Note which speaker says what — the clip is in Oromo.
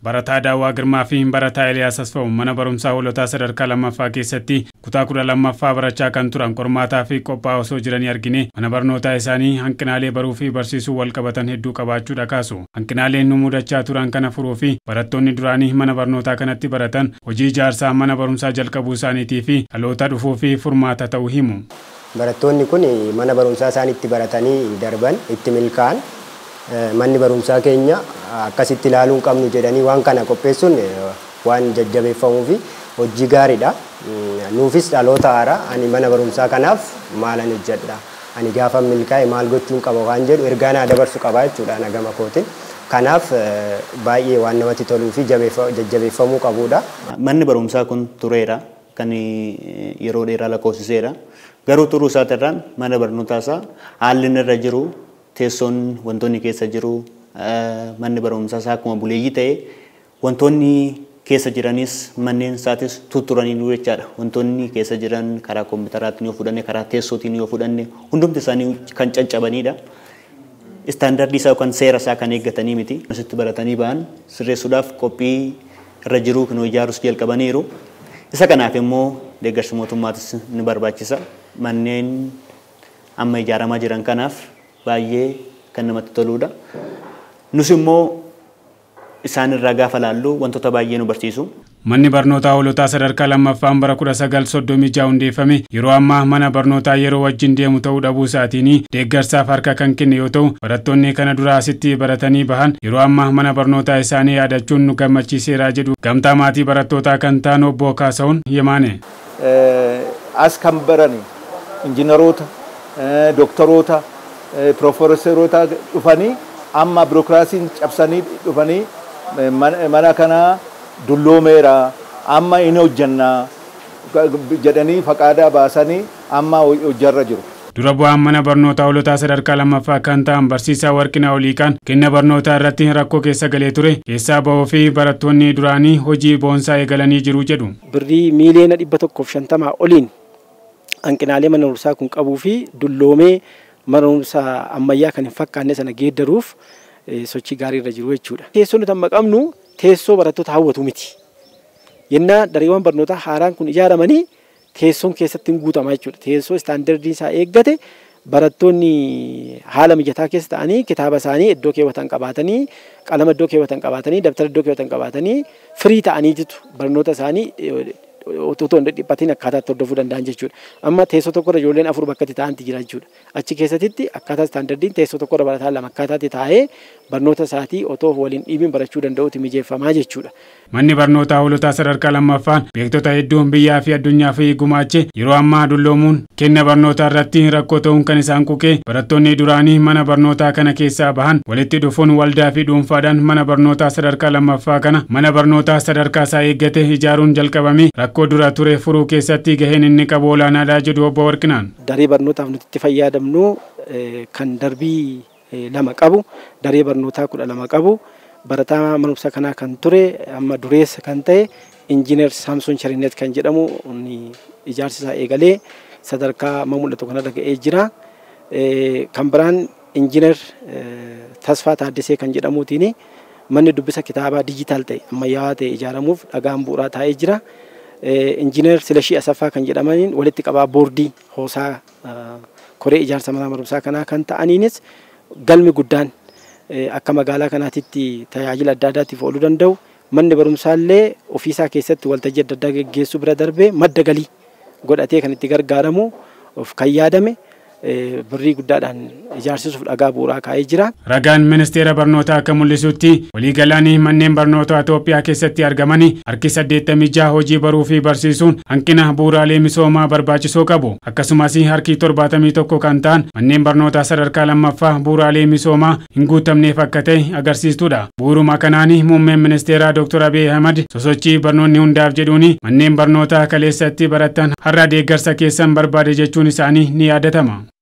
Speaker 1: Barataa Daawwaa Girmaa fi Barataa Eliyaas Asfaw mana barumsaa hoolotaa sadarkaa lammaffaa keessatti kutaa 12ffaa barachaa kan turan qormaataa fi qophaa osoo jiranii argine mana barnootaa isaanii hanqinaalee baruu fi barsiisuu wal qabatan hedduu qabaachuudha kaasu. Hanqinaaleen nu mudachaa turan kana furuu fi barattoonni duraanii mana barnootaa kanatti baratan hojii ijaarsaa mana barumsaa jalqabuu isaaniitii fi dhaloota dhufuu fi furmaata ta'uu himu.
Speaker 2: Barattoonni kun mana barumsaa isaaniitti baratanii darban itti milkaa'an manni barumsaa keenya akkasitti ilaaluu qabnu jedhanii waan kana qopheessuun waan jajjabeeffamuu fi hojii gaariidha. Nuufis dhaloota haaraa ani mana barumsaa kanaaf maalan hojjedha. Ani gaafa milkaa'e maal gochuun qaba waan jedhu ergaa naa dabarsu qaba jechuudha nagama kootiin. Kanaaf baay'ee waan namatti toluu fi jajjabeeffamuu qabudha.
Speaker 3: Manni barumsaa kun tureera kan yeroo dheeraa lakkoofsiseera. Garuu turuu isaatirraan mana barnootaa isaa haalli irra jiru teessoon wantoonni keessa jiru manni barumsaa isaa akkuma buleeyyii ta'e wantoonni keessa jiranis manneen isaatis tutturanii nu jechaadha. Wantoonni keessa jiran karaa kompiitaraatti yoo fudhanne karaa teessootiin yoo fudhanne hundumti isaanii kan caccabanidha. Istaandardii isaa yookaan seera isaa kan eeggatanii miti. Asitti baratanii ba'an sirreessuudhaaf qophii irra jiru kan ijaarus jalqabaniiru. Isa kanaaf immoo deeggarsa mootummaatis ni barbaachisa. Manneen amma ijaaramaa jiran kanaaf baay'ee kan namatti toludha. Nus immoo isaan irraa gaafa laallu wantoota baay'ee nu barsiisu.
Speaker 1: Manni barnootaa hoolotaa sadarkaa lammaffaan bara 1936 hundeeffame yeroo ammaa mana barnootaa yeroo wajjin deemu ta'uu dhabuu isaatiin deeggarsaaf harka kan kenne yoo ta'u barattoonni kana dura asitti baratanii bahan yeroo ammaa mana barnootaa isaanii yaadachuun nu gammachiiseera jedhu gamtaa maatii barattootaa kan ta'an obbo Kaasa'uun Yemaane.
Speaker 4: As kan barani injiinaroota, doktoroota, piroofeesaroota dhufanii amma birookiraasiin cabsanii dhufanii mana kana dulloomeera amma inni hojjannaa jedhanii faqaadaa baasanii amma hojjarra jiru.
Speaker 1: Dura bu'aan mana barnootaa hoolotaa sadarkaa lammaffaa kan ta'an barsiisaa Warqinaa Oliiqaan kenna barnootaa irratti rakkoo keessa galee ture keessaa bahuu fi barattoonni duraanii hojii boonsaa eegalanii jiru jedhu.
Speaker 5: Birrii miiliyoona 150 oliin hanqinaalee mana barumsaa kun qabuu fi dulloomee mana barumsaa ammayyaa kan hin fakkaanne sana geeddaruuf sochii gaarii irra jiru jechuudha. Teessoo nuti amma qabnu teessoo barattoota hawwatu miti. Yennaa dareewwan barnootaa haaraan kun ijaaramanii teessoon keessatti hin guutama jechuudha. Teessoo istaandardii isaa eeggate barattoonni haala mijataa keessa ta'anii kitaaba isaanii iddoo keewwatan qabaatanii qalama iddoo keewwatan qabaatanii dabtara iddoo keewwatan qabaatanii firii ta'anii jiru barnoota isaanii otoo hin dhiphatiin akkaataatti hordofuu danda'an jechuudha. Amma teessoo tokkorra ijoolleen 4 bakkatti ta'anti jira jechuudha. Achi keessatti akkaataa istaandardiin teessoo tokkorra barataan 2 akkaataatti taa'ee barnoota isaatii otoo waliin dhiibiin barachuu danda'uuti mijeeffamaa jechuudha.
Speaker 1: Manni barnootaa hoolotaa sadarkaa lammaffaan beektota hedduun biyyaa fi addunyaa fi gumaache yeroo ammaa dulloomuun kenna barnootaa irratti rakkoo ta'uun kan isaan quuqe barattoonni duraanii mana barnootaa kana keessaa bahan walitti dhufuun waldaa fi dhuunfaadhaan mana barnootaa sadarkaa lammaffaa kana mana barnootaa sadarkaa isaa eeggate ijaaruun jalqabame rakkoo dura ture furuu keessatti gaheen inni qabu olaanaadha jedhu obbo Warqinaan.
Speaker 5: Daree barnootaaf nuti itti fayyadamnu kan darbii 2 qabu daree barnootaa 12 qabu. Barataa mana barumsaa kanaa kan ture amma dureessa kan ta'e injiinar Saamsoon Charinet kan jedhamu ijaarsa isaa eegalee sadarkaa mul'atu kanarra ga'ee jira. Kan biraan injiinar Tasfaa Taaddesee kan jedhamuutiin manni dubbisa kitaabaa diijitaal ta'e ammayyaawaa ta'e ijaaramuuf dhagaan bu'uuraa taa'ee jira. Injiinar Silashii Asaffaa kan jedhamaniin walitti qabaa boordii hoosaa koree ijaarsa mana barumsaa kanaa kan ta'aniinis galmi guddaan akka magaalaa kanaatitti tajaajila adda addaatiif ooluu danda'u manni barumsaallee ofiisaa keessatti waltajjii adda addaa geggeessuu bira darbee madda galii godhatee kan itti gargaaramu of kan yaadame birrii guddaadhaan ijaarsisuuf dhagaa bu'uuraa kaa'ee jira.
Speaker 1: Ragaan ministeera barnootaa akka mul'isutti waliigalaanii manneen barnootaa Itoophiyaa keessatti argamanii harki 86 hojii baruu fi barsiisuun hanqina bu'uuraalee misoomaa barbaachisoo qabu. Akkasumas harki 71 kan ta'an manneen barnootaa sadarkaa lammaffaa bu'uuraalee misoomaa hin guutamneef akka ta'e agarsiistudha. Bu'uuruma kanaan muummeen ministeeraa Dr. Abiy Ahmad sosochii barnoonni hundaaf jedhuun manneen barnootaa kaleessatti baratan har'a deeggarsa keessan barbaade jechuun isaanii ni yaadatama.